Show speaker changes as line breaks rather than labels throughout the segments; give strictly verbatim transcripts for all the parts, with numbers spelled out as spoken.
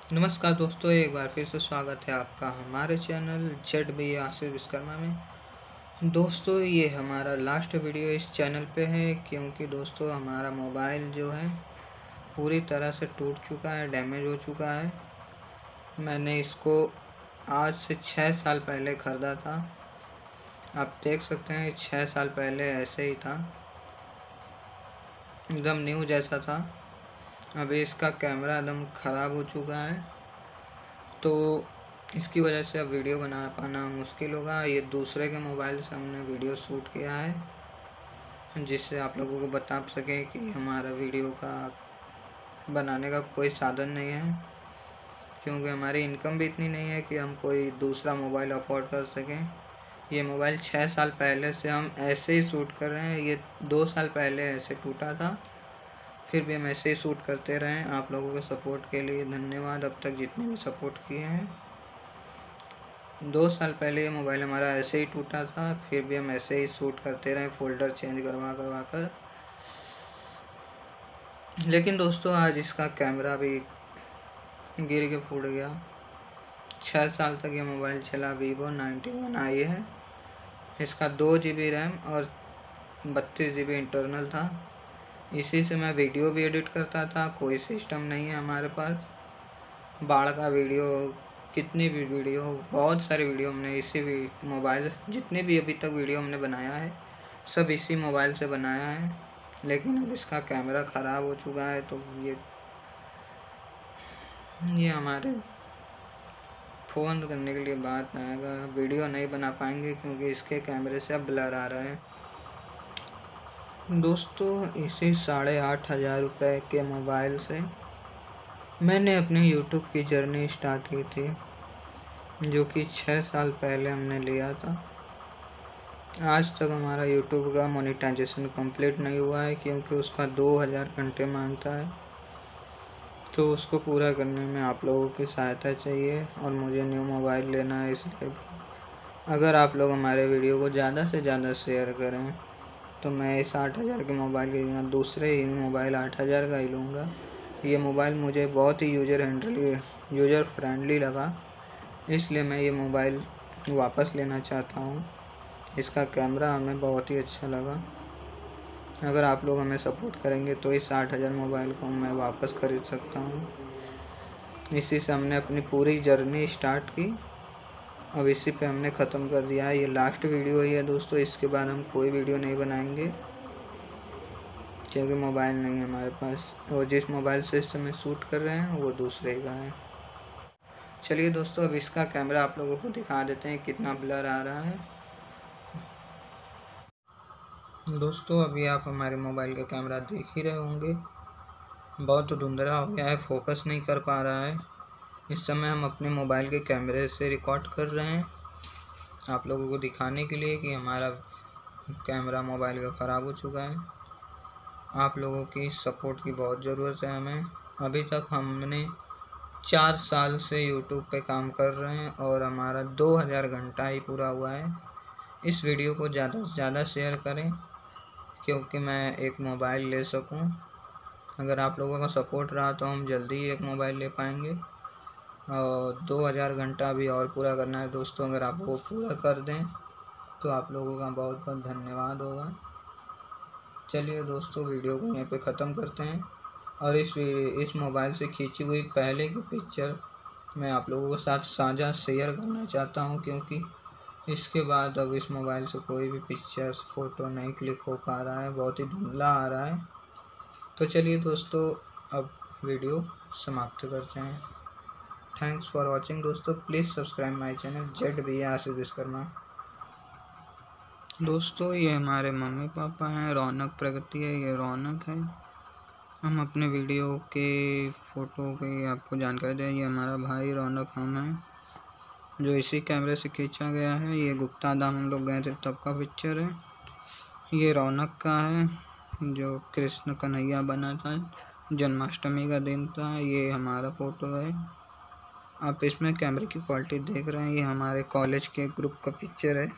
नमस्कार दोस्तों, एक बार फिर से स्वागत है आपका हमारे channel Z B Ashish Vishwakarma में। दोस्तों, ये हमारा लास्ट वीडियो इस चैनल पे है क्योंकि दोस्तों हमारा मोबाइल जो है पूरी तरह से टूट चुका है, डैमेज हो चुका है। मैंने इसको आज से छः साल पहले ख़रीदा था। आप देख सकते हैं छः साल पहले ऐसे ही था, एकदम न्यू जैसा था। अभी इसका कैमरा एकदम ख़राब हो चुका है, तो इसकी वजह से अब वीडियो बना पाना मुश्किल होगा। ये दूसरे के मोबाइल से हमने वीडियो शूट किया है, जिससे आप लोगों को बता सकें कि हमारा वीडियो का बनाने का कोई साधन नहीं है, क्योंकि हमारी इनकम भी इतनी नहीं है कि हम कोई दूसरा मोबाइल अफोर्ड कर सकें। ये मोबाइल छः साल पहले से हम ऐसे ही शूट कर रहे हैं। ये दो साल पहले ऐसे टूटा था, फिर भी हम ऐसे ही शूट करते रहे। आप लोगों के सपोर्ट के लिए धन्यवाद, अब तक जितने भी सपोर्ट किए हैं। दो साल पहले ये मोबाइल हमारा ऐसे ही टूटा था, फिर भी हम ऐसे ही शूट करते रहे, फोल्डर चेंज करवा करवा कर। लेकिन दोस्तों आज इसका कैमरा भी गिर के फूट गया। छः साल तक ये मोबाइल चला। वीवो नाइन्टी वन आई है। इसका दो जी बी रैम और बत्तीस जी बी इंटरनल था। इसी से मैं वीडियो भी एडिट करता था। कोई सिस्टम नहीं है हमारे पास। बाढ़ का वीडियो, कितनी भी वीडियो, बहुत सारी वीडियो हमने इसी मोबाइल, जितने भी अभी तक वीडियो हमने बनाया है सब इसी मोबाइल से बनाया है। लेकिन अब इसका कैमरा ख़राब हो चुका है, तो ये ये हमारे फ़ोन करने के लिए बात आएगा। वीडियो नहीं बना पाएंगे क्योंकि इसके कैमरे से अब ब्लर आ रहा है। दोस्तों, इसी साढ़े आठ हज़ार रुपये के मोबाइल से मैंने अपने यूट्यूब की जर्नी स्टार्ट की थी, जो कि छः साल पहले हमने लिया था। आज तक हमारा यूट्यूब का मोनेटाइजेशन कंप्लीट नहीं हुआ है, क्योंकि उसका दो हज़ार घंटे मांगता है। तो उसको पूरा करने में आप लोगों की सहायता चाहिए, और मुझे न्यू मोबाइल लेना है। इसलिए अगर आप लोग हमारे वीडियो को ज़्यादा से ज़्यादा शेयर करें तो मैं इस आठ हज़ार के मोबाइल के बिना दूसरे ही मोबाइल आठ हज़ार का ही लूँगा। ये मोबाइल मुझे बहुत ही यूज़र हैंडली यूज़र फ्रेंडली लगा, इसलिए मैं ये मोबाइल वापस लेना चाहता हूँ। इसका कैमरा हमें बहुत ही अच्छा लगा। अगर आप लोग हमें सपोर्ट करेंगे तो इस आठ हज़ार मोबाइल को मैं वापस ख़रीद सकता हूँ। इसी से हमने अपनी पूरी जर्नी स्टार्ट की। अब इसी पे हमने ख़त्म कर दिया है। ये लास्ट वीडियो ही है दोस्तों। इसके बाद हम कोई वीडियो नहीं बनाएंगे, क्योंकि मोबाइल नहीं है हमारे पास, और जिस मोबाइल से इस समय शूट कर रहे हैं वो दूसरे का है। चलिए दोस्तों, अब इसका कैमरा आप लोगों को दिखा देते हैं कितना ब्लर आ रहा है। दोस्तों, अभी आप हमारे मोबाइल का कैमरा देख ही रहे होंगे, बहुत धुंधला हो गया है, फोकस नहीं कर पा रहा है। इस समय हम अपने मोबाइल के कैमरे से रिकॉर्ड कर रहे हैं, आप लोगों को दिखाने के लिए कि हमारा कैमरा मोबाइल का ख़राब हो चुका है। आप लोगों की सपोर्ट की बहुत ज़रूरत है हमें। अभी तक हमने चार साल से यूट्यूब पे काम कर रहे हैं, और हमारा दो हज़ार घंटा ही पूरा हुआ है। इस वीडियो को ज़्यादा से ज़्यादा शेयर करें, क्योंकि मैं एक मोबाइल ले सकूं। अगर आप लोगों का सपोर्ट रहा तो हम जल्दी ही एक मोबाइल ले पाएंगे। और दो हज़ार घंटा भी और पूरा करना है दोस्तों। अगर आप वो पूरा कर दें तो आप लोगों का बहुत बहुत धन्यवाद होगा। चलिए दोस्तों, वीडियो को यहीं पे ख़त्म करते हैं, और इस इस मोबाइल से खींची हुई पहले की पिक्चर मैं आप लोगों के साथ साझा शेयर करना चाहता हूं, क्योंकि इसके बाद अब इस मोबाइल से कोई भी पिक्चर फ़ोटो नहीं क्लिक हो पा रहा है, बहुत ही धुंधला आ रहा है। तो चलिए दोस्तों, अब वीडियो समाप्त करते हैं। थैंक्स फॉर वॉचिंग दोस्तों। Please subscribe my channel Z B Ashish Vishwakarma. दोस्तों, ये हमारे मम्मी पापा हैं, रौनक प्रगति है, ये रौनक है। हम अपने वीडियो के फ़ोटो की आपको जानकारी दें। ये हमारा भाई रौनक हम हैं, जो इसी कैमरे से खींचा गया है। ये गुप्ता धाम हम लोग गए थे तब का पिक्चर है। ये रौनक का है, जो कृष्ण कन्हैया बना था, जन्माष्टमी का दिन था। ये हमारा फ़ोटो है। आप इसमें कैमरे की क्वालिटी देख रहे हैं। ये हमारे कॉलेज के ग्रुप का पिक्चर है।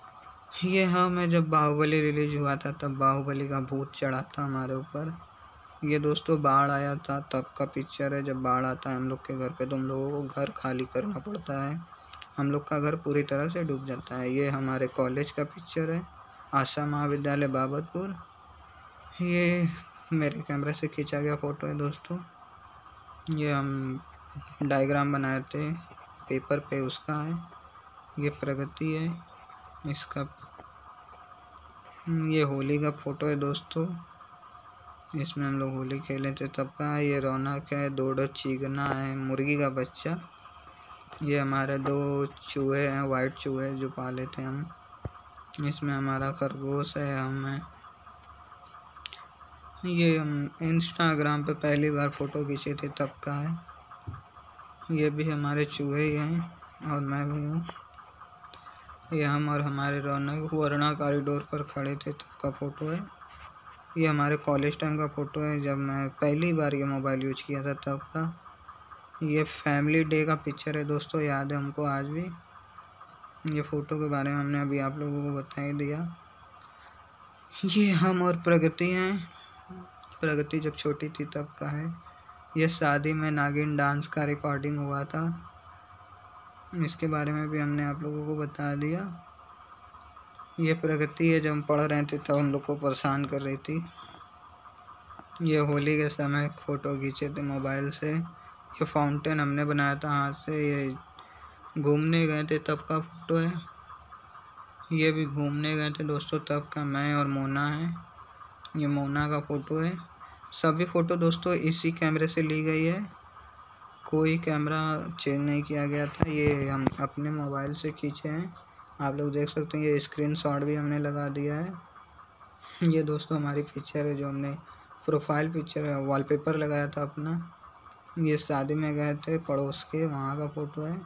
ये हमें जब बाहुबली रिलीज हुआ था तब बाहुबली का भूत चढ़ा था हमारे ऊपर। ये दोस्तों बाढ़ आया था तब का पिक्चर है। जब बाढ़ आता है हम लोग के घर पे तो हम लोगों को घर खाली करना पड़ता है, हम लोग का घर पूरी तरह से डूब जाता है। ये हमारे कॉलेज का पिक्चर है, आशा महाविद्यालय बाबतपुर। ये मेरे कैमरे से खींचा गया फ़ोटो है दोस्तों। ये हम डायग्राम बनाए थे पेपर पे, उसका है। ये प्रगति है इसका। ये होली का फ़ोटो है दोस्तों, इसमें हम लोग होली खेले थे तब का है। ये रौनक है, दो दो चीगना है, मुर्गी का बच्चा। ये हमारे दो चूहे हैं, वाइट चूहे जो पाले थे हम। इसमें हमारा खरगोश है, हम है। ये हम इंस्टाग्राम पे पहली बार फ़ोटो खींचे थे तब का है। ये भी हमारे चूहे ही हैं और मैं भी हूँ। ये हम और हमारे रौनक वरुणा कॉरिडोर पर खड़े थे तब का फ़ोटो है। ये हमारे कॉलेज टाइम का फ़ोटो है, जब मैं पहली बार ये मोबाइल यूज किया था तब का। ये फैमिली डे का पिक्चर है दोस्तों, याद है हमको आज भी। ये फ़ोटो के बारे में हमने अभी आप लोगों को बता ही दिया। ये हम और प्रगति हैं, प्रगति जब छोटी थी तब का है। ये शादी में नागिन डांस का रिकॉर्डिंग हुआ था, इसके बारे में भी हमने आप लोगों को बता दिया। ये प्रगति है, जब हम पढ़ रहे थे तब हम लोग को परेशान कर रही थी। ये होली के समय फ़ोटो खींचे थे मोबाइल से। ये फाउंटेन हमने बनाया था हाथ से। ये घूमने गए थे तब का फ़ोटो है। ये भी घूमने गए थे दोस्तों तब का, मैं और मोना है। ये मोना का फ़ोटो है। सभी फ़ोटो दोस्तों इसी कैमरे से ली गई है, कोई कैमरा चेंज नहीं किया गया था। ये हम अपने मोबाइल से खींचे हैं, आप लोग देख सकते हैं। ये स्क्रीनशॉट भी हमने लगा दिया है। ये दोस्तों हमारी पिक्चर है जो हमने प्रोफाइल पिक्चर है, वॉलपेपर लगाया था अपना। ये शादी में गए थे पड़ोस के, वहाँ का फ़ोटो है।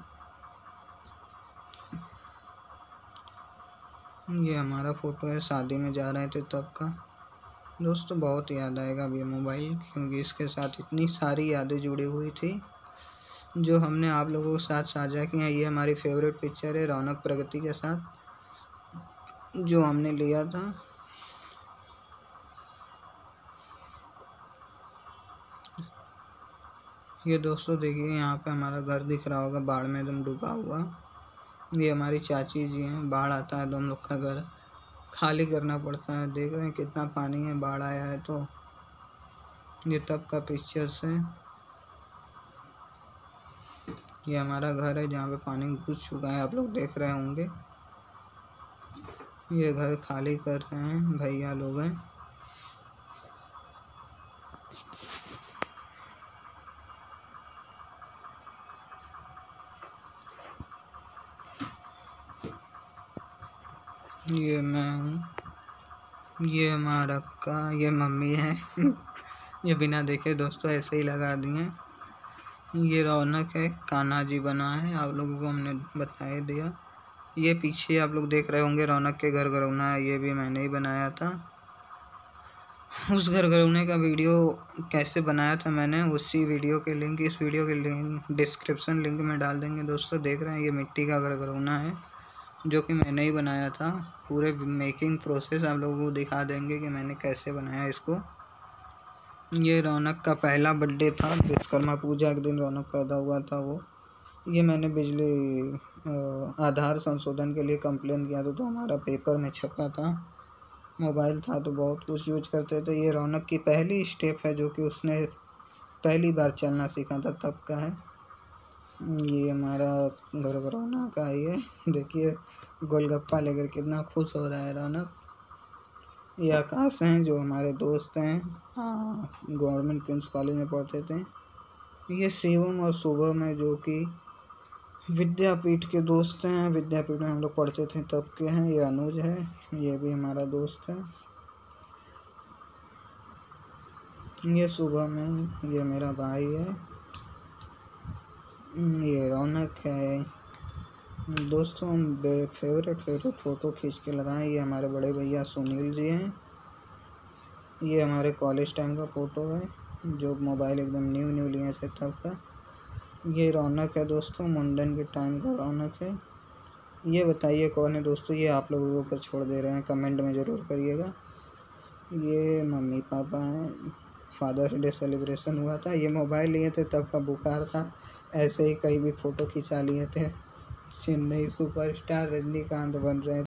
ये हमारा फ़ोटो है, शादी में जा रहे थे तब का। दोस्तों बहुत याद आएगा अब ये मोबाइल, क्योंकि इसके साथ इतनी सारी यादें जुड़ी हुई थी जो हमने आप लोगों के साथ साझा की हैं। ये हमारी फेवरेट पिक्चर है रौनक प्रगति के साथ जो हमने लिया था। ये दोस्तों देखिए यहाँ पे हमारा घर दिख रहा होगा बाढ़ में एकदम डूबा हुआ। ये हमारी चाची जी हैं, बाढ़ आता है तो हम लोग का घर खाली करना पड़ता है। देख रहे हैं कितना पानी है, बाढ़ आया है तो। ये तब का पिक्चर्स है। ये हमारा घर है जहाँ पे पानी घुस चुका है, आप लोग देख रहे होंगे। ये घर खाली कर रहे हैं, भैया लोग हैं। ये मैं हूँ, ये हमारा का, ये मम्मी है। ये बिना देखे दोस्तों ऐसे ही लगा दिए। ये रौनक है, कान्हा जी बना है, आप लोगों को हमने बता ही दिया। ये पीछे आप लोग देख रहे होंगे रौनक के घर घरौना है, ये भी मैंने ही बनाया था। उस घर घरौने का वीडियो कैसे बनाया था मैंने, उसी वीडियो के लिंक इस वीडियो के लिंक डिस्क्रिप्शन लिंक में डाल देंगे दोस्तों। देख रहे हैं ये मिट्टी का घर घरौना है जो कि मैंने ही बनाया था। पूरे मेकिंग प्रोसेस आप लोगों को दिखा देंगे कि मैंने कैसे बनाया इसको। ये रौनक का पहला बर्थडे था, विश्वकर्मा पूजा के दिन रौनक पैदा हुआ था वो। ये मैंने बिजली आधार संशोधन के लिए कंप्लेन किया था तो हमारा पेपर में छपा था। मोबाइल था तो बहुत कुछ यूज करते थे। ये रौनक की पहली स्टेप है जो कि उसने पहली बार चलना सीखा था तब का है। ये हमारा घर घरौना का ये देखिए गोलगप्पा लेकर कितना खुश हो रहा है रौनक। ये आकाश हैं जो हमारे दोस्त हैं, गवर्नमेंट किंग्स कॉलेज में पढ़ते थे। ये शिवम और शुभम है जो कि विद्यापीठ के दोस्त हैं, विद्यापीठ में हम लोग पढ़ते थे तब के हैं। ये अनुज है, ये भी हमारा दोस्त है। ये शुभम है, ये मेरा भाई है। ये रौनक है दोस्तों। हम फेवरेट फेवरेट फ़ोटो खींच के लगाएं। ये हमारे बड़े भैया सुनील जी हैं। ये हमारे कॉलेज टाइम का फ़ोटो है जो मोबाइल एकदम न्यू न्यू लिए थे तब का। ये रौनक है दोस्तों, मुंडन के टाइम का रौनक है। ये बताइए कौन है दोस्तों, ये आप लोगों के ऊपर छोड़ दे रहे हैं, कमेंट में ज़रूर करिएगा। ये मम्मी पापा हैं, फादर्स डे सेलिब्रेशन हुआ था। ये मोबाइल लिए थे तब का बुखार था, ऐसे ही कहीं भी फ़ोटो खिंचा लिए थे। चेन्नई सुपरस्टार रजनीकांत बन रहे